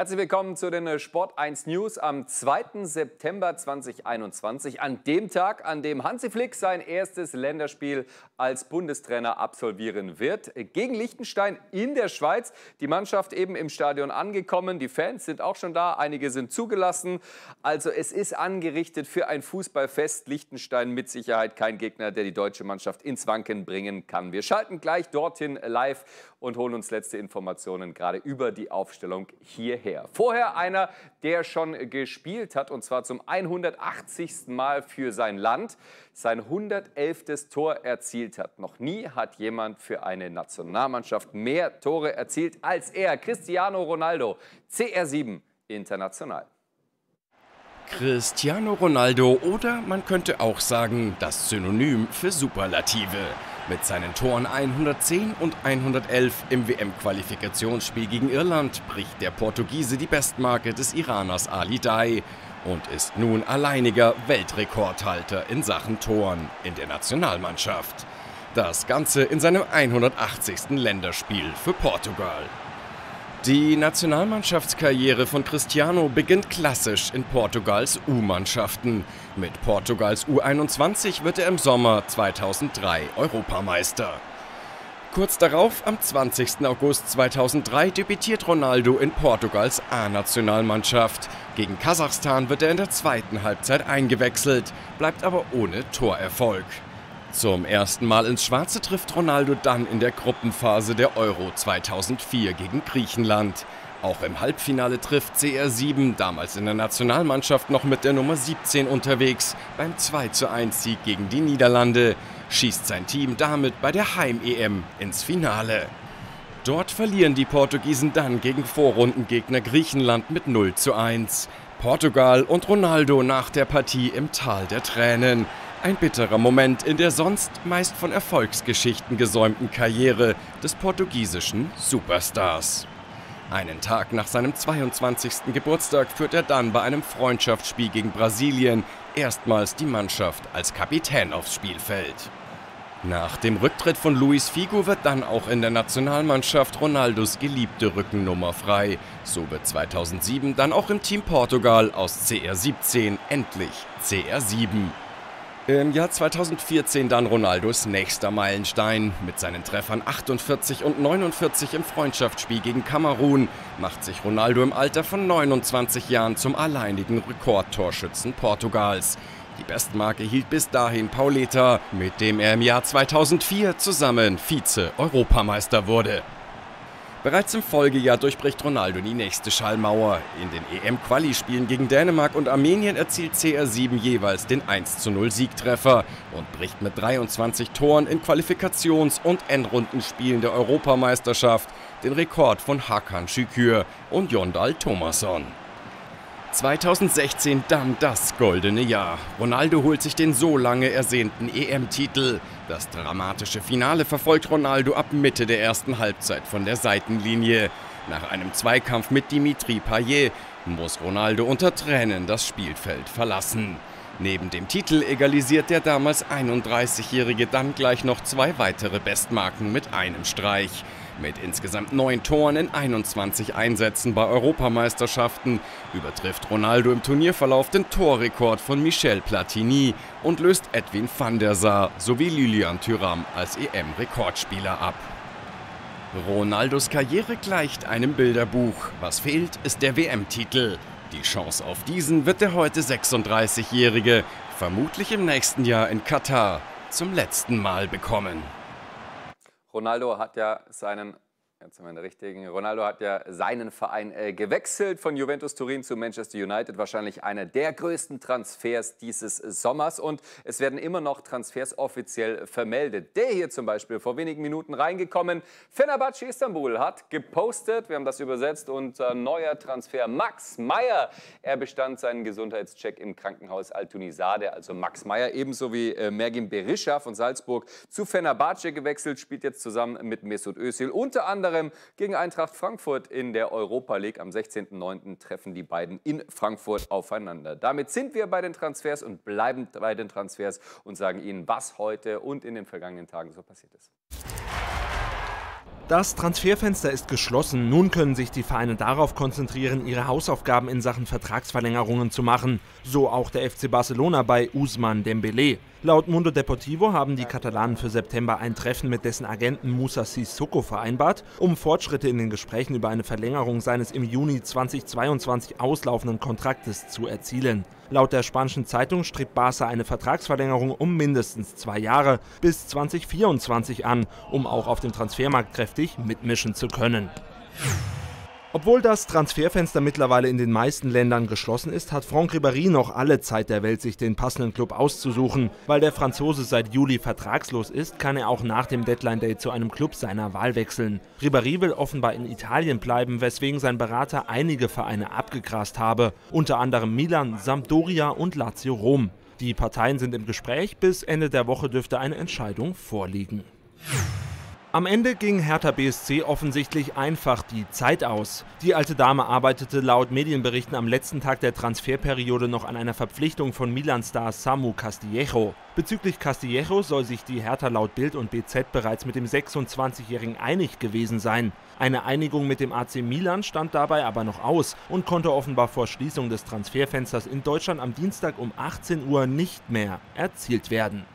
Herzlich willkommen zu den Sport 1 News am 2. September 2021, an dem Tag, an dem Hansi Flick sein erstes Länderspiel als Bundestrainer absolvieren wird. Gegen Liechtenstein in der Schweiz. Die Mannschaft eben im Stadion angekommen, die Fans sind auch schon da, einige sind zugelassen. Also es ist angerichtet für ein Fußballfest. Liechtenstein mit Sicherheit kein Gegner, der die deutsche Mannschaft ins Wanken bringen kann. Wir schalten gleich dorthin live und holen uns letzte Informationen gerade über die Aufstellung hierher. Vorher einer, der schon gespielt hat, und zwar zum 180. Mal für sein Land, sein 111. Tor erzielt hat. Noch nie hat jemand für eine Nationalmannschaft mehr Tore erzielt als er, Cristiano Ronaldo, CR7 international. Cristiano Ronaldo, oder man könnte auch sagen, das Synonym für Superlative. Mit seinen Toren 110 und 111 im WM-Qualifikationsspiel gegen Irland bricht der Portugiese die Bestmarke des Iraners Ali Daei und ist nun alleiniger Weltrekordhalter in Sachen Toren in der Nationalmannschaft. Das Ganze in seinem 180. Länderspiel für Portugal. Die Nationalmannschaftskarriere von Cristiano beginnt klassisch in Portugals U-Mannschaften. Mit Portugals U21 wird er im Sommer 2003 Europameister. Kurz darauf, am 20. August 2003, debütiert Ronaldo in Portugals A-Nationalmannschaft. Gegen Kasachstan wird er in der zweiten Halbzeit eingewechselt, bleibt aber ohne Torerfolg. Zum ersten Mal ins Schwarze trifft Ronaldo dann in der Gruppenphase der Euro 2004 gegen Griechenland. Auch im Halbfinale trifft CR7, damals in der Nationalmannschaft noch mit der Nummer 17 unterwegs, beim 2:1-Sieg gegen die Niederlande, schießt sein Team damit bei der Heim-EM ins Finale. Dort verlieren die Portugiesen dann gegen Vorrundengegner Griechenland mit 0:1. Portugal und Ronaldo nach der Partie im Tal der Tränen. Ein bitterer Moment in der sonst meist von Erfolgsgeschichten gesäumten Karriere des portugiesischen Superstars. Einen Tag nach seinem 22. Geburtstag führt er dann bei einem Freundschaftsspiel gegen Brasilien erstmals die Mannschaft als Kapitän aufs Spielfeld. Nach dem Rücktritt von Luis Figo wird dann auch in der Nationalmannschaft Ronaldos geliebte Rückennummer frei. So wird 2007 dann auch im Team Portugal aus CR17 endlich CR7. Im Jahr 2014 dann Ronaldos nächster Meilenstein. Mit seinen Treffern 48 und 49 im Freundschaftsspiel gegen Kamerun macht sich Ronaldo im Alter von 29 Jahren zum alleinigen Rekordtorschützen Portugals. Die Bestmarke hielt bis dahin Pauleta, mit dem er im Jahr 2004 zusammen Vize-Europameister wurde. Bereits im Folgejahr durchbricht Ronaldo die nächste Schallmauer. In den EM-Quali-Spielen gegen Dänemark und Armenien erzielt CR7 jeweils den 1:0-Siegtreffer und bricht mit 23 Toren in Qualifikations- und Endrundenspielen der Europameisterschaft den Rekord von Hakan Şükür und Jondal Thomasson. 2016 dann das goldene Jahr. Ronaldo holt sich den so lange ersehnten EM-Titel. Das dramatische Finale verfolgt Ronaldo ab Mitte der ersten Halbzeit von der Seitenlinie. Nach einem Zweikampf mit Dimitri Payet muss Ronaldo unter Tränen das Spielfeld verlassen. Neben dem Titel egalisiert der damals 31-Jährige dann gleich noch 2 weitere Bestmarken mit einem Streich. Mit insgesamt 9 Toren in 21 Einsätzen bei Europameisterschaften übertrifft Ronaldo im Turnierverlauf den Torrekord von Michel Platini und löst Edwin van der Sar sowie Lilian Thuram als EM-Rekordspieler ab. Ronaldos Karriere gleicht einem Bilderbuch. Was fehlt, ist der WM-Titel. Die Chance auf diesen wird der heute 36-Jährige vermutlich im nächsten Jahr in Katar zum letzten Mal bekommen. Ronaldo hat ja seinen Verein gewechselt von Juventus Turin zu Manchester United. Wahrscheinlich einer der größten Transfers dieses Sommers. Und es werden immer noch Transfers offiziell vermeldet. Der hier zum Beispiel vor wenigen Minuten reingekommen. Fenerbahce Istanbul hat gepostet, wir haben das übersetzt, unser neuer Transfer Max Meyer. Er bestand seinen Gesundheitscheck im Krankenhaus Al-Tunisade. Also Max Meyer, ebenso wie Mergin Berisha von Salzburg, zu Fenerbahce gewechselt, spielt jetzt zusammen mit Mesut Özil unter anderem gegen Eintracht Frankfurt in der Europa League. Am 16.09. treffen die beiden in Frankfurt aufeinander. Damit sind wir bei den Transfers und bleiben bei den Transfers und sagen Ihnen, was heute und in den vergangenen Tagen so passiert ist. Das Transferfenster ist geschlossen. Nun können sich die Vereine darauf konzentrieren, ihre Hausaufgaben in Sachen Vertragsverlängerungen zu machen. So auch der FC Barcelona bei Ousmane Dembélé. Laut Mundo Deportivo haben die Katalanen für September ein Treffen mit dessen Agenten Moussa Sissoko vereinbart, um Fortschritte in den Gesprächen über eine Verlängerung seines im Juni 2022 auslaufenden Kontraktes zu erzielen. Laut der spanischen Zeitung strebt Barca eine Vertragsverlängerung um mindestens 2 Jahre bis 2024 an, um auch auf dem Transfermarkt kräftig mitmischen zu können. Obwohl das Transferfenster mittlerweile in den meisten Ländern geschlossen ist, hat Franck Ribéry noch alle Zeit der Welt, sich den passenden Club auszusuchen. Weil der Franzose seit Juli vertragslos ist, kann er auch nach dem Deadline-Day zu einem Club seiner Wahl wechseln. Ribéry will offenbar in Italien bleiben, weswegen sein Berater einige Vereine abgegrast habe, unter anderem Milan, Sampdoria und Lazio Rom. Die Parteien sind im Gespräch, bis Ende der Woche dürfte eine Entscheidung vorliegen. Am Ende ging Hertha BSC offensichtlich einfach die Zeit aus. Die alte Dame arbeitete laut Medienberichten am letzten Tag der Transferperiode noch an einer Verpflichtung von Milan-Star Samu Castillejo. Bezüglich Castillejo soll sich die Hertha laut Bild und BZ bereits mit dem 26-Jährigen einig gewesen sein. Eine Einigung mit dem AC Milan stand dabei aber noch aus und konnte offenbar vor Schließung des Transferfensters in Deutschland am Dienstag um 18 Uhr nicht mehr erzielt werden.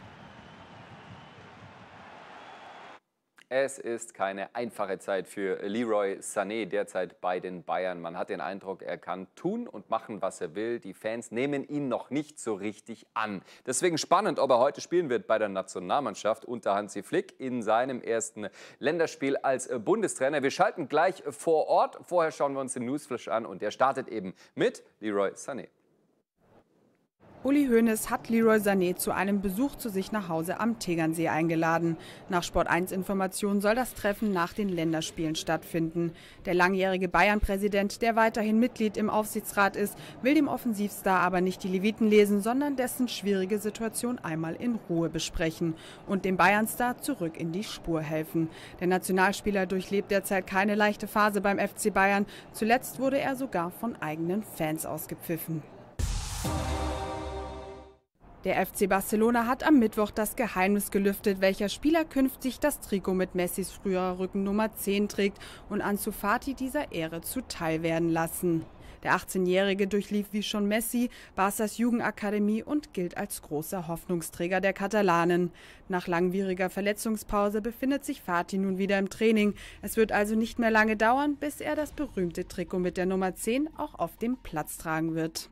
Es ist keine einfache Zeit für Leroy Sané derzeit bei den Bayern. Man hat den Eindruck, er kann tun und machen, was er will. Die Fans nehmen ihn noch nicht so richtig an. Deswegen spannend, ob er heute spielen wird bei der Nationalmannschaft unter Hansi Flick in seinem ersten Länderspiel als Bundestrainer. Wir schalten gleich vor Ort. Vorher schauen wir uns den Newsflash an und der startet eben mit Leroy Sané. Uli Hoeneß hat Leroy Sané zu einem Besuch zu sich nach Hause am Tegernsee eingeladen. Nach Sport1-Informationen soll das Treffen nach den Länderspielen stattfinden. Der langjährige Bayern-Präsident, der weiterhin Mitglied im Aufsichtsrat ist, will dem Offensivstar aber nicht die Leviten lesen, sondern dessen schwierige Situation einmal in Ruhe besprechen und dem Bayern-Star zurück in die Spur helfen. Der Nationalspieler durchlebt derzeit keine leichte Phase beim FC Bayern. Zuletzt wurde er sogar von eigenen Fans ausgepfiffen. Der FC Barcelona hat am Mittwoch das Geheimnis gelüftet, welcher Spieler künftig das Trikot mit Messis früherer Rückennummer 10 trägt und Ansu Fati dieser Ehre zuteil werden lassen. Der 18-Jährige durchlief wie schon Messi Barças Jugendakademie und gilt als großer Hoffnungsträger der Katalanen. Nach langwieriger Verletzungspause befindet sich Fati nun wieder im Training. Es wird also nicht mehr lange dauern, bis er das berühmte Trikot mit der Nummer 10 auch auf dem Platz tragen wird.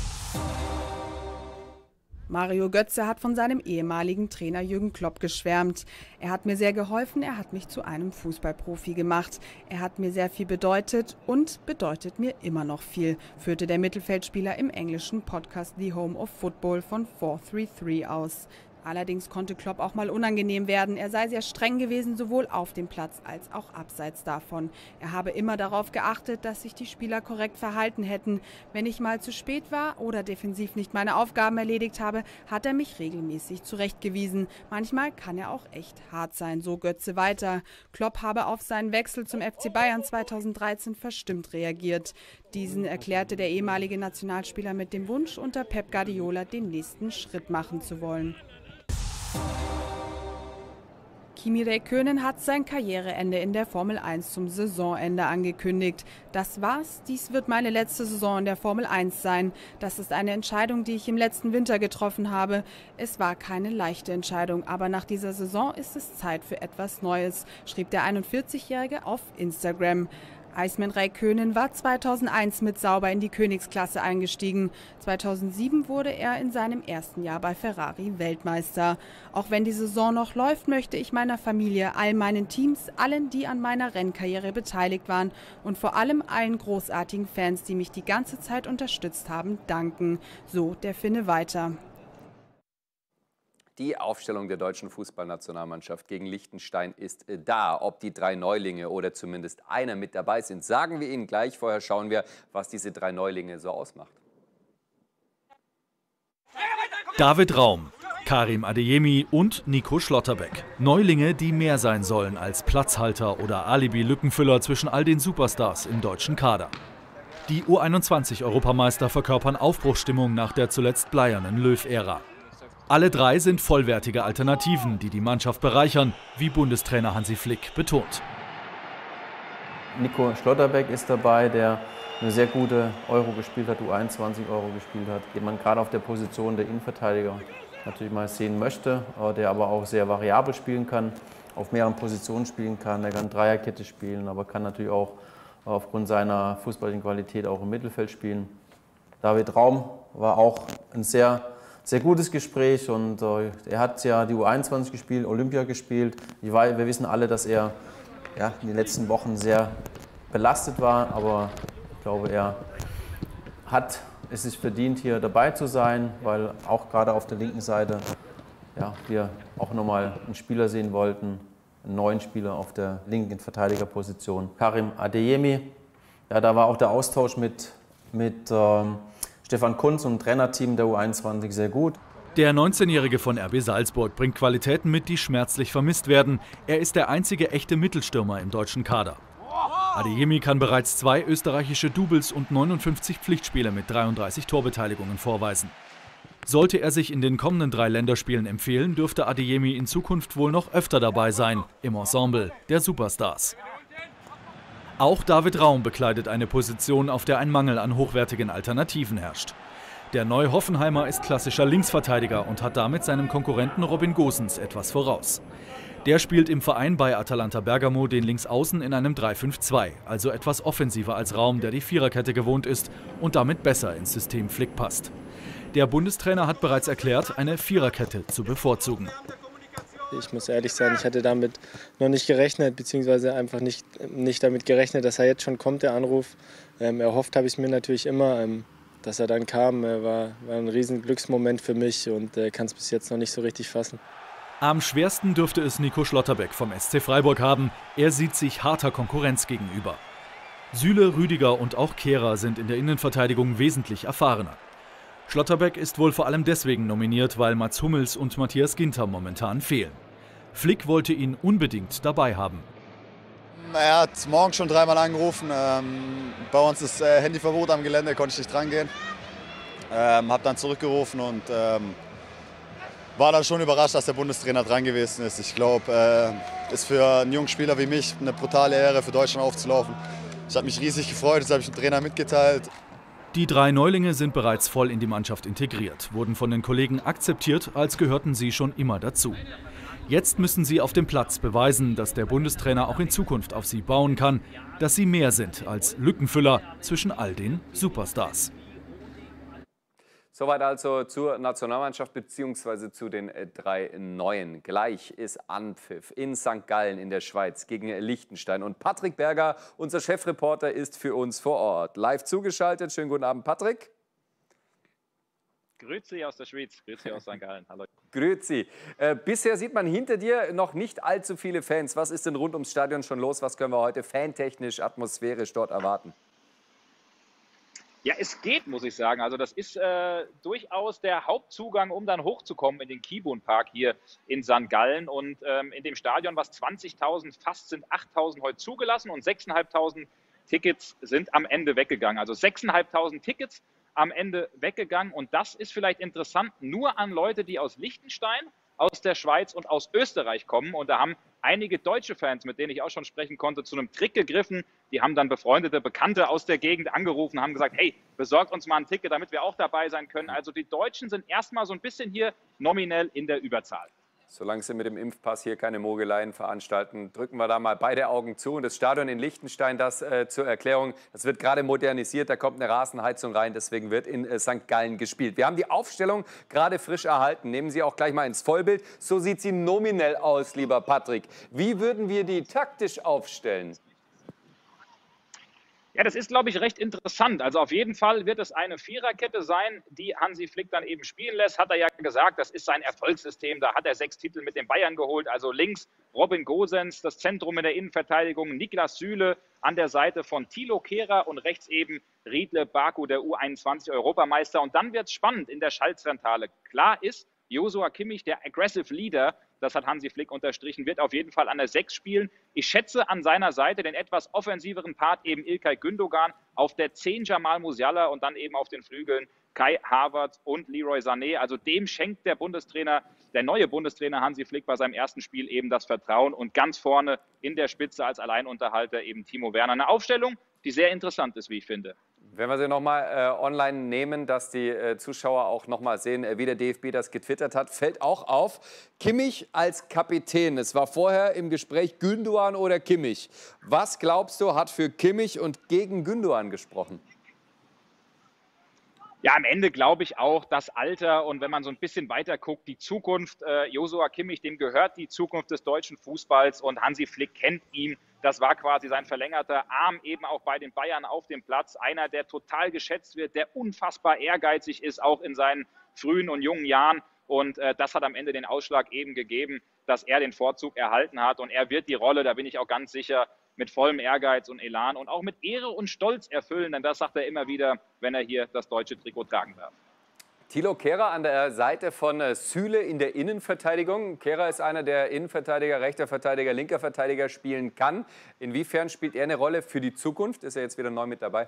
Mario Götze hat von seinem ehemaligen Trainer Jürgen Klopp geschwärmt. Er hat mir sehr geholfen, er hat mich zu einem Fußballprofi gemacht. Er hat mir sehr viel bedeutet und bedeutet mir immer noch viel, führte der Mittelfeldspieler im englischen Podcast The Home of Football von 433 aus. Allerdings konnte Klopp auch mal unangenehm werden. Er sei sehr streng gewesen, sowohl auf dem Platz als auch abseits davon. Er habe immer darauf geachtet, dass sich die Spieler korrekt verhalten hätten. Wenn ich mal zu spät war oder defensiv nicht meine Aufgaben erledigt habe, hat er mich regelmäßig zurechtgewiesen. Manchmal kann er auch echt hart sein, so Götze weiter. Klopp habe auf seinen Wechsel zum FC Bayern 2013 verstimmt reagiert. Diesen erklärte der ehemalige Nationalspieler mit dem Wunsch, unter Pep Guardiola den nächsten Schritt machen zu wollen. Kimi Räikkönen hat sein Karriereende in der Formel 1 zum Saisonende angekündigt. Das war's, dies wird meine letzte Saison in der Formel 1 sein. Das ist eine Entscheidung, die ich im letzten Winter getroffen habe. Es war keine leichte Entscheidung, aber nach dieser Saison ist es Zeit für etwas Neues, schrieb der 41-Jährige auf Instagram. Iceman Räikkönen war 2001 mit Sauber in die Königsklasse eingestiegen. 2007 wurde er in seinem ersten Jahr bei Ferrari Weltmeister. Auch wenn die Saison noch läuft, möchte ich meiner Familie, all meinen Teams, allen, die an meiner Rennkarriere beteiligt waren und vor allem allen großartigen Fans, die mich die ganze Zeit unterstützt haben, danken. So der Finne weiter. Die Aufstellung der deutschen Fußballnationalmannschaft gegen Liechtenstein ist da. Ob die 3 Neulinge oder zumindest einer mit dabei sind, sagen wir Ihnen gleich. Vorher schauen wir, was diese 3 Neulinge so ausmacht. David Raum, Karim Adeyemi und Nico Schlotterbeck. Neulinge, die mehr sein sollen als Platzhalter oder Alibi-Lückenfüller zwischen all den Superstars im deutschen Kader. Die U21-Europameister verkörpern Aufbruchsstimmung nach der zuletzt bleiernen Löw-Ära. Alle 3 sind vollwertige Alternativen, die die Mannschaft bereichern, wie Bundestrainer Hansi Flick betont. Nico Schlotterbeck ist dabei, der eine sehr gute Euro gespielt hat, U21 Euro gespielt hat, den man gerade auf der Position der Innenverteidiger natürlich mal sehen möchte, der aber auch sehr variabel spielen kann, auf mehreren Positionen spielen kann. Er kann Dreierkette spielen, aber kann natürlich auch aufgrund seiner fußballerischen Qualität auch im Mittelfeld spielen. David Raum war auch ein sehr gutes Gespräch und er hat ja die U21 gespielt, Olympia gespielt. Wir wissen alle, dass er in den letzten Wochen sehr belastet war, aber ich glaube, er hat es sich verdient, hier dabei zu sein, weil auch gerade auf der linken Seite wir auch nochmal einen Spieler sehen wollten, einen neuen Spieler auf der linken Verteidigerposition, Karim Adeyemi. Ja, da war auch der Austausch mit Stefan Kuntz und dem Trainerteam der U21 sehr gut. Der 19-Jährige von RB Salzburg bringt Qualitäten mit, die schmerzlich vermisst werden. Er ist der einzige echte Mittelstürmer im deutschen Kader. Adeyemi kann bereits 2 österreichische Doubles und 59 Pflichtspiele mit 33 Torbeteiligungen vorweisen. Sollte er sich in den kommenden 3 Länderspielen empfehlen, dürfte Adeyemi in Zukunft wohl noch öfter dabei sein, im Ensemble der Superstars. Auch David Raum bekleidet eine Position, auf der ein Mangel an hochwertigen Alternativen herrscht. Der Neu-Hoffenheimer ist klassischer Linksverteidiger und hat damit seinem Konkurrenten Robin Gosens etwas voraus. Der spielt im Verein bei Atalanta Bergamo den Linksaußen in einem 3-5-2, also etwas offensiver als Raum, der die Viererkette gewohnt ist und damit besser ins System Flick passt. Der Bundestrainer hat bereits erklärt, eine Viererkette zu bevorzugen. Ich muss ehrlich sein, ich hatte damit noch nicht gerechnet, beziehungsweise einfach nicht damit gerechnet, dass er jetzt schon kommt, der Anruf. Erhofft habe ich es mir natürlich immer. Dass er dann kam, war ein riesen Glücksmoment für mich und kann es bis jetzt noch nicht so richtig fassen. Am schwersten dürfte es Nico Schlotterbeck vom SC Freiburg haben. Er sieht sich harter Konkurrenz gegenüber. Süle, Rüdiger und auch Kehrer sind in der Innenverteidigung wesentlich erfahrener. Schlotterbeck ist wohl vor allem deswegen nominiert, weil Mats Hummels und Matthias Ginter momentan fehlen. Flick wollte ihn unbedingt dabei haben. Er hat morgen schon 3-mal angerufen. Bei uns ist Handyverbot am Gelände, konnte ich nicht drangehen. Habe dann zurückgerufen und war dann schon überrascht, dass der Bundestrainer dran gewesen ist. Ich glaube, ist für einen jungen Spieler wie mich eine brutale Ehre, für Deutschland aufzulaufen. Ich habe mich riesig gefreut, das habe ich dem Trainer mitgeteilt. Die 3 Neulinge sind bereits voll in die Mannschaft integriert, wurden von den Kollegen akzeptiert, als gehörten sie schon immer dazu. Jetzt müssen sie auf dem Platz beweisen, dass der Bundestrainer auch in Zukunft auf sie bauen kann, dass sie mehr sind als Lückenfüller zwischen all den Superstars. Soweit also zur Nationalmannschaft bzw. zu den 3 Neuen. Gleich ist Anpfiff in St. Gallen in der Schweiz gegen Liechtenstein. Und Patrick Berger, unser Chefreporter, ist für uns vor Ort. Live zugeschaltet. Schönen guten Abend, Patrick. Grüezi aus der Schweiz, grüezi aus St. Gallen. Hallo. Grüezi. Bisher sieht man hinter dir noch nicht allzu viele Fans. Was ist denn rund ums Stadion schon los? Was können wir heute fantechnisch, atmosphärisch dort erwarten? Ja, es geht, muss ich sagen. Also das ist durchaus der Hauptzugang, um dann hochzukommen in den Kibun Park hier in St. Gallen. Und in dem Stadion, was 20.000 fast sind, 8.000 heute zugelassen und 6.500 Tickets sind am Ende weggegangen. Also 6.500 Tickets am Ende weggegangen. Und das ist vielleicht interessant nur an Leute, die aus Liechtenstein, aus der Schweiz und aus Österreich kommen. Und da haben einige deutsche Fans, mit denen ich auch schon sprechen konnte, zu einem Trick gegriffen. Die haben dann befreundete Bekannte aus der Gegend angerufen, haben gesagt, hey, besorgt uns mal ein Ticket, damit wir auch dabei sein können. Also die Deutschen sind erstmal so ein bisschen hier nominell in der Überzahl. Solange Sie mit dem Impfpass hier keine Mogeleien veranstalten, drücken wir da mal beide Augen zu. Und das Stadion in Liechtenstein, das zur Erklärung, das wird gerade modernisiert, da kommt eine Rasenheizung rein, deswegen wird in St. Gallen gespielt. Wir haben die Aufstellung gerade frisch erhalten, nehmen Sie auch gleich mal ins Vollbild. So sieht sie nominell aus, lieber Patrick. Wie würden wir die taktisch aufstellen? Ja, das ist, glaube ich, recht interessant. Also auf jeden Fall wird es eine Viererkette sein, die Hansi Flick dann eben spielen lässt. Hat er ja gesagt, das ist sein Erfolgssystem. Da hat er 6 Titel mit den Bayern geholt. Also links Robin Gosens, das Zentrum in der Innenverteidigung, Niklas Süle an der Seite von Thilo Kehrer und rechts eben Riedle Baku, der U21-Europameister. Und dann wird es spannend in der Schaltzentrale. Klar ist, Joshua Kimmich, der Aggressive Leader, das hat Hansi Flick unterstrichen, wird auf jeden Fall an der 6 spielen. Ich schätze an seiner Seite den etwas offensiveren Part eben İlkay Gündoğan, auf der 10 Jamal Musiala und dann eben auf den Flügeln Kai Havertz und Leroy Sané. Also dem schenkt der neue Bundestrainer Hansi Flick bei seinem ersten Spiel eben das Vertrauen und ganz vorne in der Spitze als Alleinunterhalter eben Timo Werner. Eine Aufstellung, die sehr interessant ist, wie ich finde. Wenn wir sie nochmal online nehmen, dass die Zuschauer auch nochmal sehen, wie der DFB das getwittert hat, fällt auch auf, Kimmich als Kapitän. Es war vorher im Gespräch Gündoğan oder Kimmich. Was glaubst du, hat für Kimmich und gegen Gündoğan gesprochen? Ja, am Ende glaube ich auch, das Alter und wenn man so ein bisschen weiter guckt, die Zukunft, Joshua Kimmich, dem gehört die Zukunft des deutschen Fußballs und Hansi Flick kennt ihn. Das war quasi sein verlängerter Arm eben auch bei den Bayern auf dem Platz. Einer, der total geschätzt wird, der unfassbar ehrgeizig ist, auch in seinen frühen und jungen Jahren. Und das hat am Ende den Ausschlag eben gegeben, dass er den Vorzug erhalten hat. Und er wird die Rolle, da bin ich auch ganz sicher, mit vollem Ehrgeiz und Elan und auch mit Ehre und Stolz erfüllen. Denn das sagt er immer wieder, wenn er hier das deutsche Trikot tragen darf. Thilo Kehrer an der Seite von Süle in der Innenverteidigung. Kehrer ist einer, der Innenverteidiger, rechter Verteidiger, linker Verteidiger spielen kann. Inwiefern spielt er eine Rolle für die Zukunft? Ist er jetzt wieder neu mit dabei?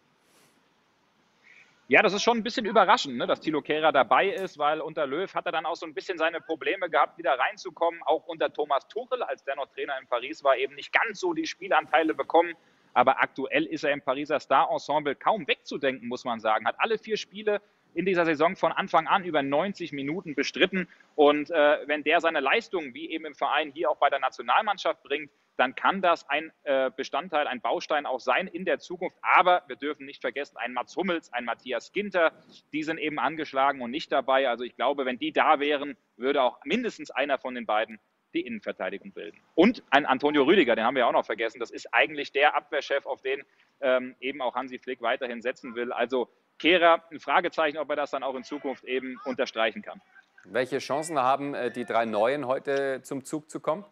Ja, das ist schon ein bisschen überraschend, ne, dass Thilo Kehrer dabei ist, weil unter Löw hat er dann auch so ein bisschen seine Probleme gehabt, wieder reinzukommen. Auch unter Thomas Tuchel, als der noch Trainer in Paris war, eben nicht ganz so die Spielanteile bekommen. Aber aktuell ist er im Pariser Star-Ensemble kaum wegzudenken, muss man sagen. Hat alle 4 Spiele in dieser Saison von Anfang an über 90 Minuten bestritten. Und wenn der seine Leistungen, wie eben im Verein, hier auch bei der Nationalmannschaft bringt, dann kann das ein Bestandteil, ein Baustein auch sein in der Zukunft. Aber wir dürfen nicht vergessen, ein Mats Hummels, ein Matthias Ginter, die sind eben angeschlagen und nicht dabei. Also ich glaube, wenn die da wären, würde auch mindestens einer von den beiden die Innenverteidigung bilden. Und ein Antonio Rüdiger, den haben wir auch noch vergessen. Das ist eigentlich der Abwehrchef, auf den eben auch Hansi Flick weiterhin setzen will. Also Kehrer, ein Fragezeichen, ob er das dann auch in Zukunft eben unterstreichen kann. Welche Chancen haben die 3 Neuen heute zum Zug zu kommen?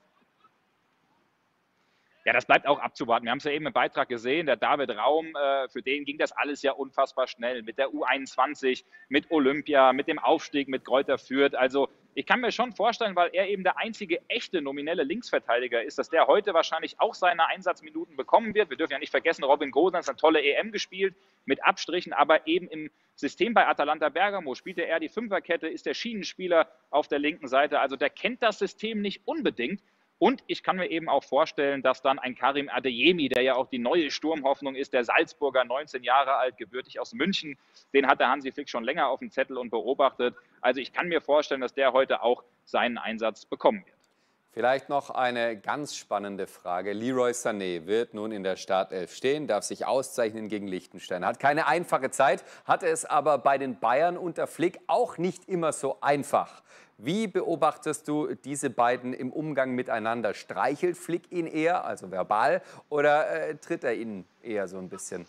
Ja, das bleibt auch abzuwarten. Wir haben es ja eben im Beitrag gesehen, der David Raum, für den ging das alles ja unfassbar schnell. Mit der U21, mit Olympia, mit dem Aufstieg, mit Greuther Fürth. Also ich kann mir schon vorstellen, weil er eben der einzige echte nominelle Linksverteidiger ist, dass der heute wahrscheinlich auch seine Einsatzminuten bekommen wird. Wir dürfen ja nicht vergessen, Robin Gosens hat eine tolle EM gespielt, mit Abstrichen, aber eben im System bei Atalanta Bergamo spielte er die Fünferkette, ist der Schienenspieler auf der linken Seite. Also der kennt das System nicht unbedingt. Und ich kann mir eben auch vorstellen, dass dann ein Karim Adeyemi, der ja auch die neue Sturmhoffnung ist, der Salzburger, 19 Jahre alt, gebürtig aus München, den hat der Hansi Flick schon länger auf dem Zettel und beobachtet. Also ich kann mir vorstellen, dass der heute auch seinen Einsatz bekommen wird. Vielleicht noch eine ganz spannende Frage. Leroy Sané wird nun in der Startelf stehen, darf sich auszeichnen gegen Liechtenstein. Hat keine einfache Zeit, hatte es aber bei den Bayern unter Flick auch nicht immer so einfach. Wie beobachtest du diese beiden im Umgang miteinander? Streichelt Flick ihn eher, also verbal, oder tritt er ihn eher so ein bisschen?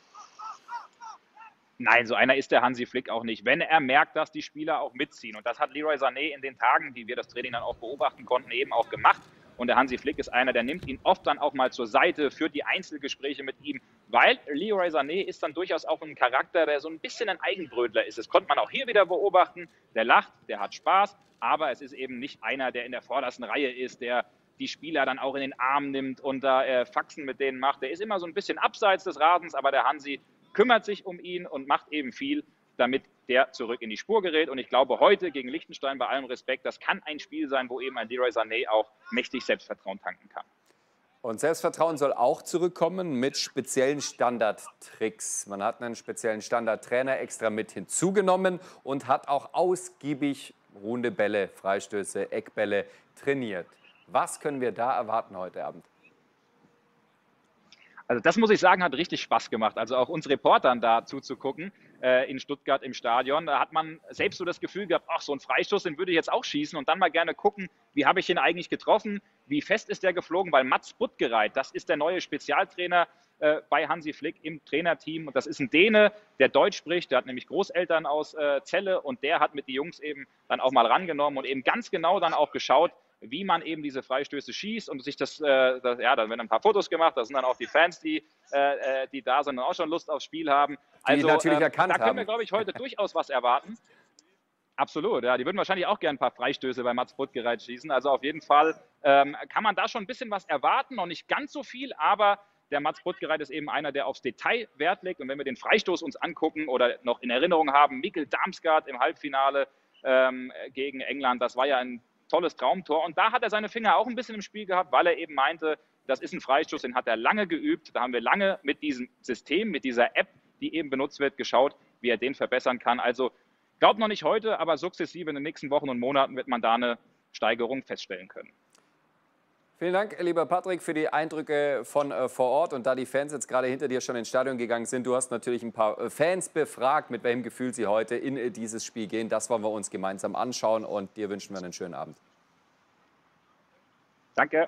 Nein, so einer ist der Hansi Flick auch nicht. Wenn er merkt, dass die Spieler auch mitziehen. Und das hat Leroy Sané in den Tagen, die wir das Training dann auch beobachten konnten, eben auch gemacht. Und der Hansi Flick ist einer, der nimmt ihn oft dann auch mal zur Seite, führt die Einzelgespräche mit ihm. Weil Leroy Sané ist dann durchaus auch ein Charakter, der so ein bisschen ein Eigenbrötler ist. Das konnte man auch hier wieder beobachten. Der lacht, der hat Spaß. Aber es ist eben nicht einer, der in der vordersten Reihe ist, der die Spieler dann auch in den Arm nimmt und da Faxen mit denen macht. Der ist immer so ein bisschen abseits des Rasens, aber der Hansi kümmert sich um ihn und macht eben viel, damit der zurück in die Spur gerät. Und ich glaube, heute gegen Liechtenstein, bei allem Respekt, das kann ein Spiel sein, wo eben ein Leroy Sané auch mächtig Selbstvertrauen tanken kann. Und Selbstvertrauen soll auch zurückkommen mit speziellen Standardtricks. Man hat einen speziellen Standardtrainer extra mit hinzugenommen und hat auch ausgiebig runde Bälle, Freistöße, Eckbälle trainiert. Was können wir da erwarten heute Abend? Also das muss ich sagen, hat richtig Spaß gemacht. Also auch uns Reportern da zuzugucken in Stuttgart im Stadion. Da hat man selbst so das Gefühl gehabt, ach, so ein Freistoß, den würde ich jetzt auch schießen und dann mal gerne gucken, wie habe ich ihn eigentlich getroffen, wie fest ist der geflogen, weil Mats Budgereit, das ist der neue Spezialtrainer bei Hansi Flick im Trainerteam und das ist ein Däne, der Deutsch spricht, der hat nämlich Großeltern aus Celle und der hat mit die Jungs eben dann auch mal rangenommen und eben ganz genau dann auch geschaut, wie man eben diese Freistöße schießt und sich dann werden ein paar Fotos gemacht, da sind dann auch die Fans, die da sind und auch schon Lust aufs Spiel haben. Also natürlich erkannt da können wir, haben. glaube ich, heute durchaus was erwarten. Absolut, ja. Die würden wahrscheinlich auch gerne ein paar Freistöße bei Mats Puttgereit schießen. Also auf jeden Fall kann man da schon ein bisschen was erwarten, noch nicht ganz so viel, aber der Mats Puttgereit ist eben einer, der aufs Detail Wert legt. Und wenn wir den Freistoß uns angucken oder noch in Erinnerung haben, Mikkel Damsgaard im Halbfinale gegen England, das war ja ein tolles Traumtor. Und da hat er seine Finger auch ein bisschen im Spiel gehabt, weil er eben meinte, das ist ein Freistoß, den hat er lange geübt. Da haben wir lange mit diesem System, mit dieser App, die eben benutzt wird, geschaut, wie er den verbessern kann. Also glaubt noch nicht heute, aber sukzessive in den nächsten Wochen und Monaten wird man da eine Steigerung feststellen können. Vielen Dank, lieber Patrick, für die Eindrücke von vor Ort. Und da die Fans jetzt gerade hinter dir schon ins Stadion gegangen sind, du hast natürlich ein paar Fans befragt, mit welchem Gefühl sie heute in dieses Spiel gehen. Das wollen wir uns gemeinsam anschauen und dir wünschen wir einen schönen Abend. Danke.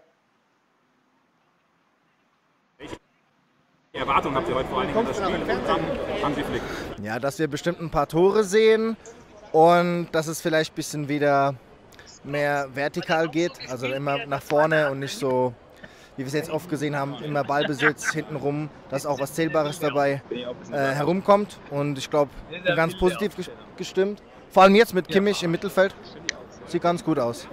Welche Erwartungen habt ihr heute vor allem in das Spiel und dann Hansi Flick? Ja, dass wir bestimmt ein paar Tore sehen und dass es vielleicht ein bisschen wieder mehr vertikal geht, also immer nach vorne und nicht so, wie wir es jetzt oft gesehen haben, immer Ballbesitz hintenrum, dass auch was Zählbares dabei herumkommt. Und ich glaube, ich bin ganz positiv gestimmt. Vor allem jetzt mit Kimmich im Mittelfeld. Sieht ganz gut aus.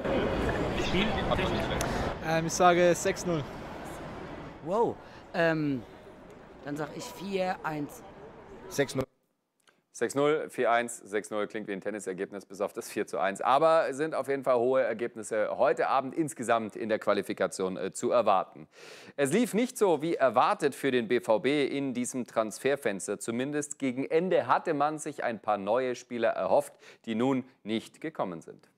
Ich sage 6-0. Wow, dann sage ich 4-1. 6-0. 6-0, 4-1, 6-0 klingt wie ein Tennisergebnis bis auf das 4-1. Aber sind auf jeden Fall hohe Ergebnisse heute Abend insgesamt in der Qualifikation zu erwarten. Es lief nicht so wie erwartet für den BVB in diesem Transferfenster. Zumindest gegen Ende hatte man sich ein paar neue Spieler erhofft, die nun nicht gekommen sind.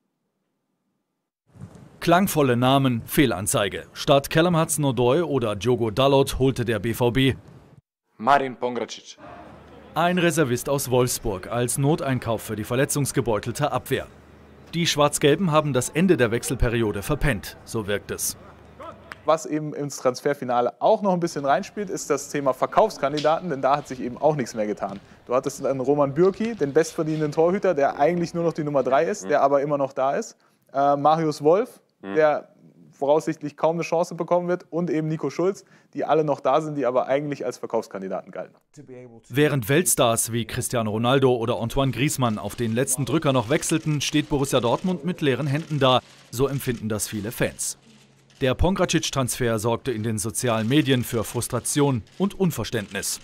Klangvolle Namen, Fehlanzeige. Statt Callum Hudson-Odoi oder Diogo Dalot holte der BVB Marin Pongracic. Ein Reservist aus Wolfsburg als Noteinkauf für die verletzungsgebeutelte Abwehr. Die Schwarz-Gelben haben das Ende der Wechselperiode verpennt, so wirkt es. Was eben ins Transferfinale auch noch ein bisschen reinspielt, ist das Thema Verkaufskandidaten, denn da hat sich eben auch nichts mehr getan. Du hattest einen Roman Bürki, den bestverdienenden Torhüter, der eigentlich nur noch die Nummer 3 ist, der aber immer noch da ist. Marius Wolf, der voraussichtlich kaum eine Chance bekommen wird, und eben Nico Schulz, die alle noch da sind, die aber eigentlich als Verkaufskandidaten galten. Während Weltstars wie Cristiano Ronaldo oder Antoine Griezmann auf den letzten Drücker noch wechselten, steht Borussia Dortmund mit leeren Händen da. So empfinden das viele Fans. Der Pongracic-Transfer sorgte in den sozialen Medien für Frustration und Unverständnis.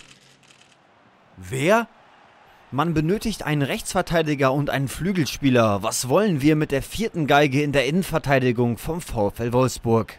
Wer? Man benötigt einen Rechtsverteidiger und einen Flügelspieler. Was wollen wir mit der 4. Geige in der Innenverteidigung vom VfL Wolfsburg?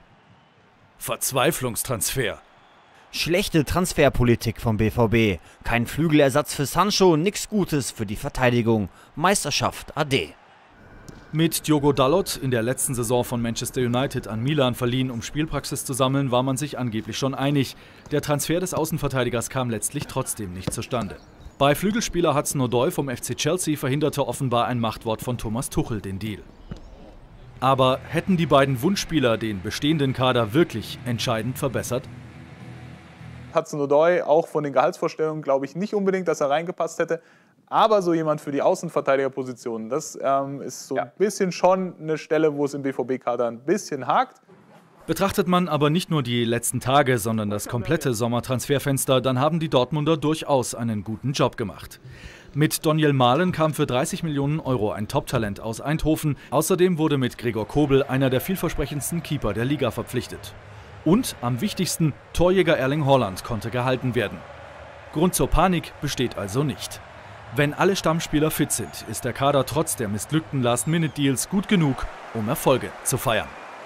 Verzweiflungstransfer. Schlechte Transferpolitik vom BVB. Kein Flügelersatz für Sancho, nix Gutes für die Verteidigung. Meisterschaft ade. Mit Diogo Dalot, in der letzten Saison von Manchester United an Milan verliehen, um Spielpraxis zu sammeln, war man sich angeblich schon einig. Der Transfer des Außenverteidigers kam letztlich trotzdem nicht zustande. Bei Flügelspieler Hudson-Odoi vom FC Chelsea verhinderte offenbar ein Machtwort von Thomas Tuchel den Deal. Aber hätten die beiden Wunschspieler den bestehenden Kader wirklich entscheidend verbessert? Hudson-Odoi, auch von den Gehaltsvorstellungen, glaube ich nicht unbedingt, dass er reingepasst hätte. Aber so jemand für die Außenverteidigerposition, das ist so ein bisschen schon eine Stelle, wo es im BVB-Kader ein bisschen hakt. Betrachtet man aber nicht nur die letzten Tage, sondern das komplette Sommertransferfenster, dann haben die Dortmunder durchaus einen guten Job gemacht. Mit Daniel Mahlen kam für 30 Millionen Euro ein Top-Talent aus Eindhoven. Außerdem wurde mit Gregor Kobel einer der vielversprechendsten Keeper der Liga verpflichtet. Und am wichtigsten, Torjäger Erling Haaland konnte gehalten werden. Grund zur Panik besteht also nicht. Wenn alle Stammspieler fit sind, ist der Kader trotz der missglückten Last-Minute-Deals gut genug, um Erfolge zu feiern.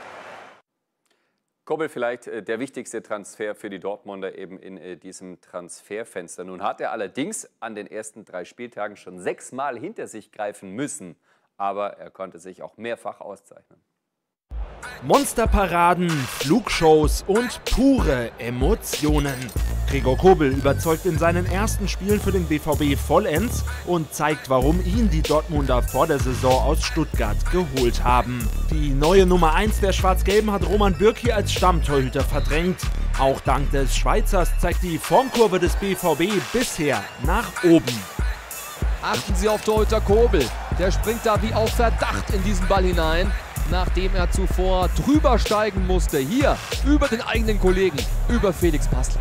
Kobel vielleicht der wichtigste Transfer für die Dortmunder eben in diesem Transferfenster. Nun hat er allerdings an den ersten 3 Spieltagen schon 6-mal hinter sich greifen müssen. Aber er konnte sich auch mehrfach auszeichnen. Monsterparaden, Flugshows und pure Emotionen. Gregor Kobel überzeugt in seinen ersten Spielen für den BVB vollends und zeigt, warum ihn die Dortmunder vor der Saison aus Stuttgart geholt haben. Die neue Nummer 1 der Schwarz-Gelben hat Roman Bürki als Stammtorhüter verdrängt. Auch dank des Schweizers zeigt die Formkurve des BVB bisher nach oben. Achten Sie auf Torhüter Kobel. Der springt da wie auf Verdacht in diesen Ball hinein, nachdem er zuvor drüber steigen musste. Hier über den eigenen Kollegen, über Felix Passlack.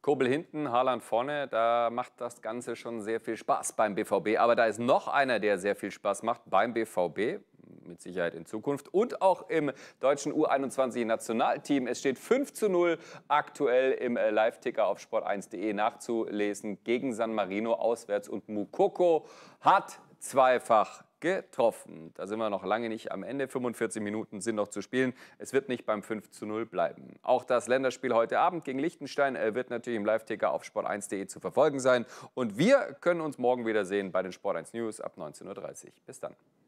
Kobel hinten, Haaland vorne, da macht das Ganze schon sehr viel Spaß beim BVB. Aber da ist noch einer, der sehr viel Spaß macht beim BVB, mit Sicherheit in Zukunft, und auch im deutschen U21-Nationalteam. Es steht 5:0 aktuell im Live-Ticker auf sport1.de nachzulesen gegen San Marino auswärts, und Moukoko hat zweifach getroffen. Da sind wir noch lange nicht am Ende. 45 Minuten sind noch zu spielen. Es wird nicht beim 5:0 bleiben. Auch das Länderspiel heute Abend gegen Liechtenstein wird natürlich im Live-Ticker auf sport1.de zu verfolgen sein. Und wir können uns morgen wieder sehen bei den Sport1 News ab 19:30 Uhr. Bis dann.